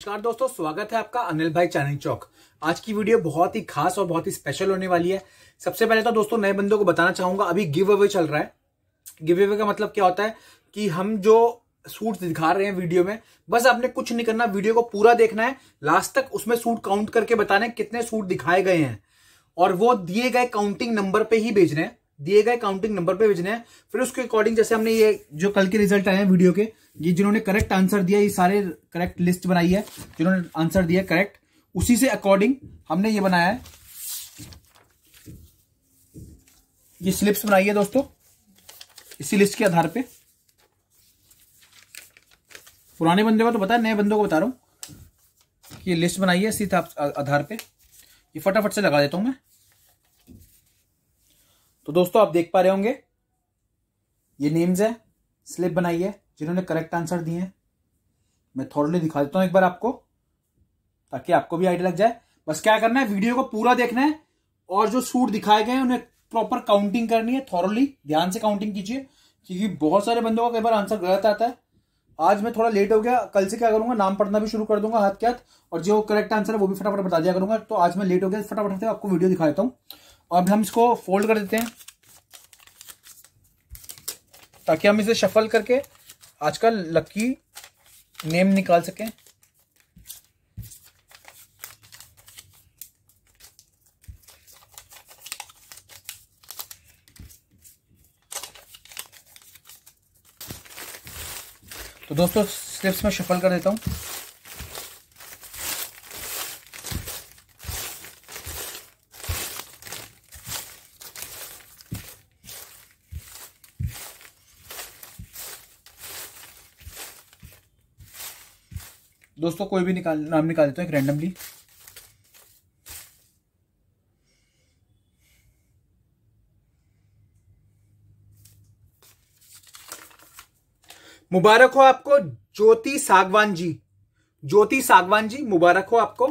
नमस्कार दोस्तों, स्वागत है आपका अनिल भाई चांदनी चौक। आज की वीडियो बहुत ही खास और बहुत ही स्पेशल होने वाली है। सबसे पहले तो दोस्तों नए बंदों को बताना चाहूंगा, अभी गिव अवे चल रहा है। गिव अवे का मतलब क्या होता है कि हम जो सूट दिखा रहे हैं वीडियो में, बस आपने कुछ नहीं करना, वीडियो को पूरा देखना है लास्ट तक। उसमें सूट काउंट करके बताना है कितने सूट दिखाए गए हैं और वो दिए गए काउंटिंग नंबर पे ही भेजने हैं, दिए गए काउंटिंग नंबर पे भेजने हैं। फिर उसके अकॉर्डिंग जैसे हमने ये जो कल के रिजल्ट आए हैं वीडियो के, ये जिन्होंने करेक्ट आंसर दिया, ये सारे करेक्ट लिस्ट बनाई है जिन्होंने आंसर दिया करेक्ट, उसी से अकॉर्डिंग हमने ये बनाया है, ये स्लिप्स बनाई है दोस्तों, इसी लिस्ट के आधार पे। पुराने बंदे को तो पता है, नए बंदों को बता रहा हूं कि ये लिस्ट बनाई है इसी आधार पे। ये फटाफट से लगा देता हूं मैं। तो दोस्तों आप देख पा रहे होंगे ये नेम्स है, स्लिप बनाई है जिन्होंने करेक्ट आंसर दिए हैं। मैं थोड़े दिखा देता हूं एक बार आपको, ताकि आपको भी आइडिया लग जाए। बस क्या करना है, वीडियो को पूरा देखना है और जो सूट दिखाए गए हैं उन्हें प्रॉपर काउंटिंग करनी है। थॉरली ध्यान से काउंटिंग कीजिए, क्योंकि बहुत सारे बंदों का कई बार आंसर गलत आता है। आज मैं थोड़ा लेट हो गया, कल से क्या करूंगा, नाम पढ़ना भी शुरू कर दूंगा हाथ के हाथ, और जो करेक्ट आंसर है वो भी फटाफट बता दिया करूंगा। तो आज मैं लेट हो गया, फटाफट से आपको वीडियो दिखा देता हूं। और अब हम इसको फोल्ड कर देते हैं ताकि हम इसे शफल करके आज का लकी नेम निकाल सकें। तो दोस्तों स्लिप्स में शफल कर देता हूं। दोस्तों कोई भी नाम निकाल देता हूं एक रैंडमली। मुबारक हो आपको ज्योति सागवान जी, ज्योति सागवान जी मुबारक हो आपको।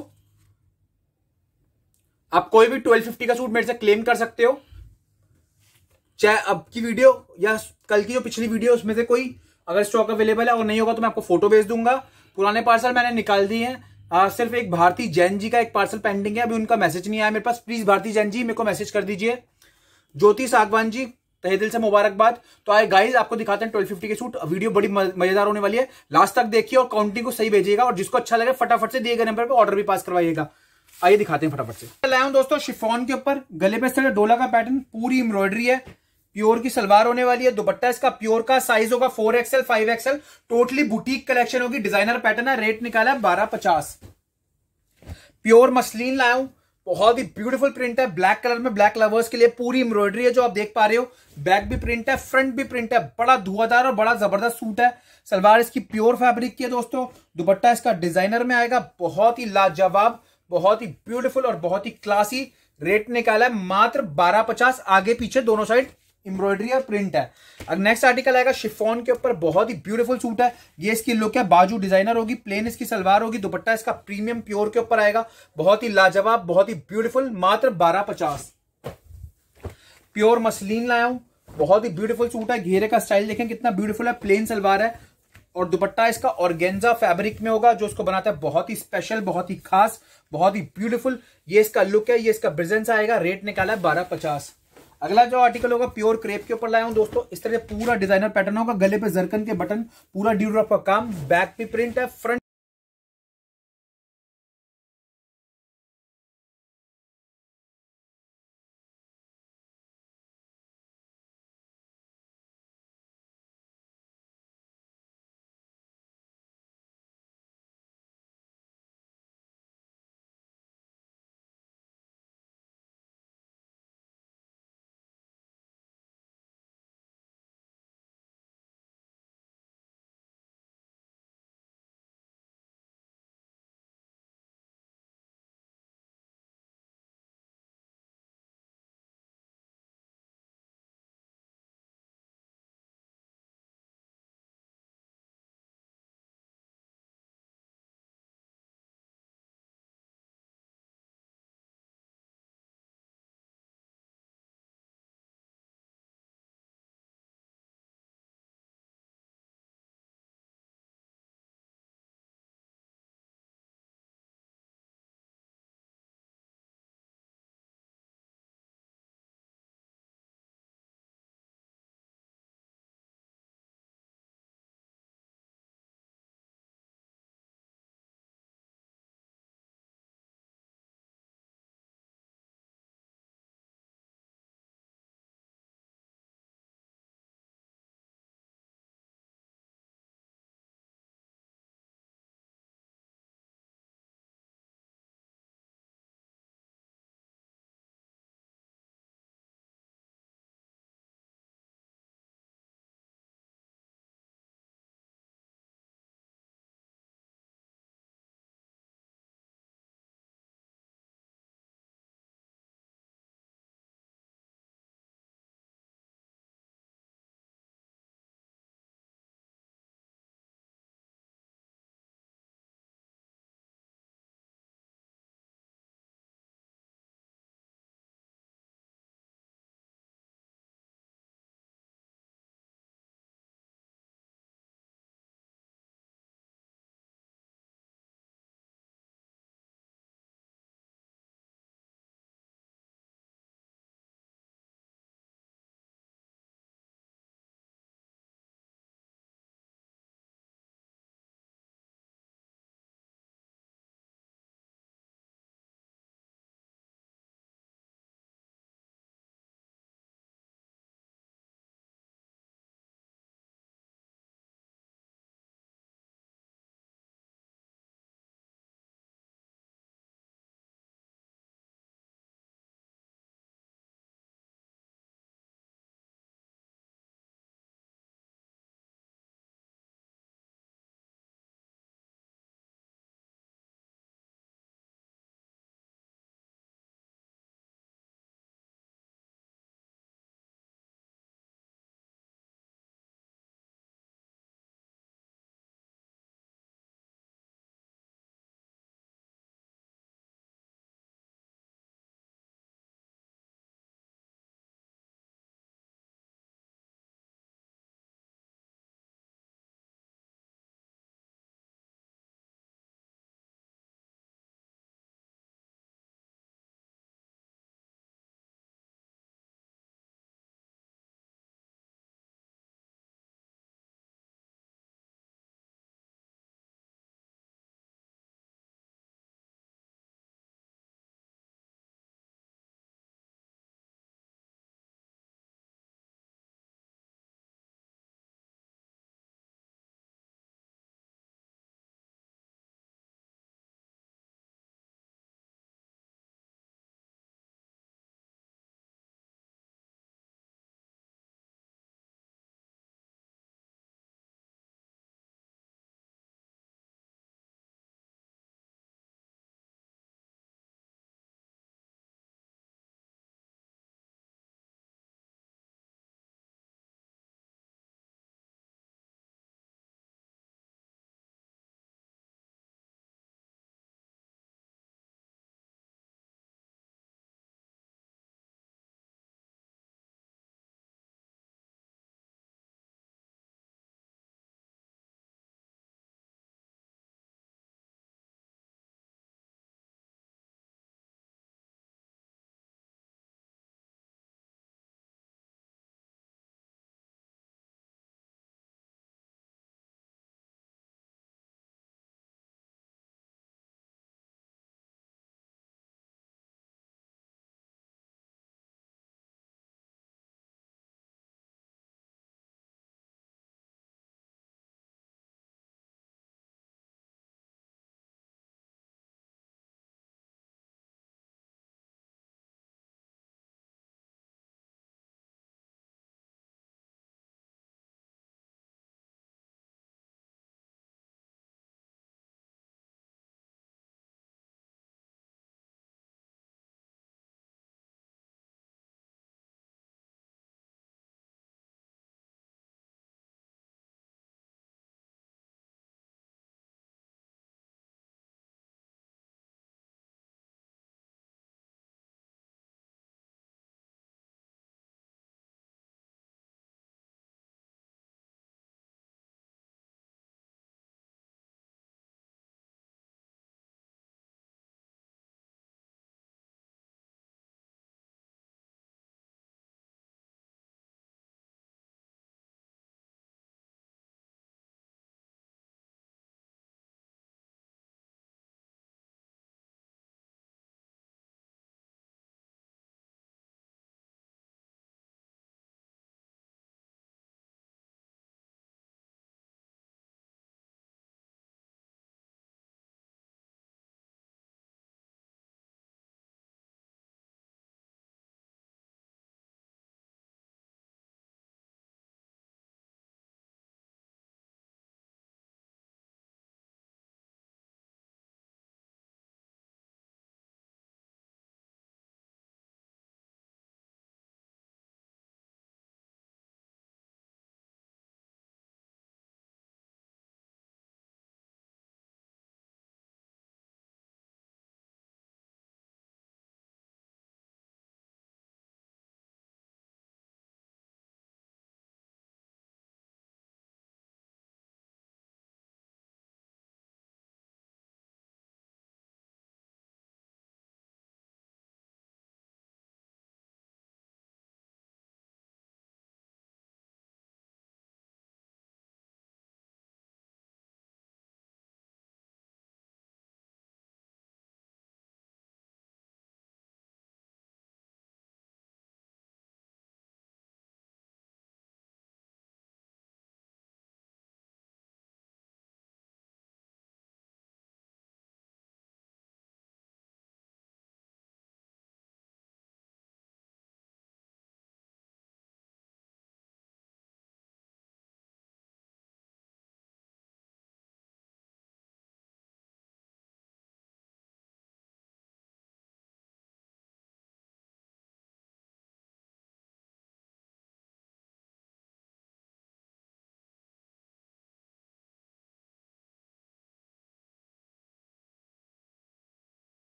आप कोई भी 1250 का सूट मेरे से क्लेम कर सकते हो, चाहे अब की वीडियो या कल की जो पिछली वीडियो उसमें से कोई, अगर स्टॉक अवेलेबल है और नहीं होगा तो मैं आपको फोटो भेज दूंगा। पुराने पार्सल मैंने निकाल दिए हैं। सिर्फ एक भारती जैन जी का एक पार्सल पेंडिंग है, अभी उनका मैसेज नहीं आया मेरे पास। प्लीज भारती जैन जी मेरे को मैसेज कर दीजिए। ज्योति सागवान जी तहे दिल से मुबारकबाद। तो आए गाइस, आपको दिखाते हैं 1250 के सूट। वीडियो बड़ी मजेदार होने वाली है, लास्ट तक देखिए और काउंटिंग को सही भेजिएगा, और जिसको अच्छा लगे फटाफट से दिए गए नंबर पर ऑर्डर भी पास करवाइएगा। आइए दिखाते हैं फटाफट से। लाया हूं दोस्तों शिफॉन के ऊपर, गले पे इस तरह डोला का पैटर्न, पूरी एम्ब्रॉयडरी है, प्योर की सलवार होने वाली है। दुपट्टा इसका प्योर का, साइज होगा 4XL 5XL, totally boutique collection होगी, डिजाइनर पैटर्न है। रेट निकाला है 1250। प्योर मसलिन लाया हूं, बहुत ही ब्यूटीफुल प्रिंट है, ब्लैक कलर में, ब्लैक लवर्स के लिए पूरी एम्ब्रॉयडरी है जो आप देख पा रहे हो। बैक भी प्रिंट है, फ्रंट भी प्रिंट है, बड़ा धुआंधार और बड़ा जबरदस्त सूट है। सलवार इसकी प्योर फैब्रिक की है दोस्तों। दुपट्टा इसका डिजाइनर में आएगा, बहुत ही लाजवाब, बहुत ही ब्यूटीफुल और बहुत ही क्लासी। रेट निकाला है मात्र 1250। आगे पीछे दोनों साइड एम्ब्रॉयडरी और प्रिंट है। अब नेक्स्ट आर्टिकल आएगा शिफॉन के ऊपर, बहुत ही ब्यूटीफुल सूट है। ये इसकी लुक है, बाजू डिजाइनर होगी, प्लेन इसकी सलवार होगी, दुपट्टा इसका प्रीमियम प्योर के ऊपर आएगा, बहुत ही लाजवाब, बहुत ही ब्यूटीफुल, मात्र 1250। प्योर मसलिन लाया हूं, बहुत ही ब्यूटीफुल सूट है। घेरे का स्टाइल देखें कितना ब्यूटीफुल है, प्लेन सलवार है और दुपट्टा इसका ऑर्गेन्जा फैब्रिक में होगा, जो उसको बनाता है बहुत ही स्पेशल, बहुत ही खास, बहुत ही ब्यूटीफुल। ये इसका लुक है, ये इसका प्रेजेंस आएगा। रेट निकाला है 1250। अगला जो आर्टिकल होगा प्योर क्रेप के ऊपर लाया हूं दोस्तों। इस तरह पूरा डिजाइनर पैटर्न होगा, गले पे जरकन के बटन, पूरा ड्यूरॉप का काम, बैक पे प्रिंट है, फ्रंट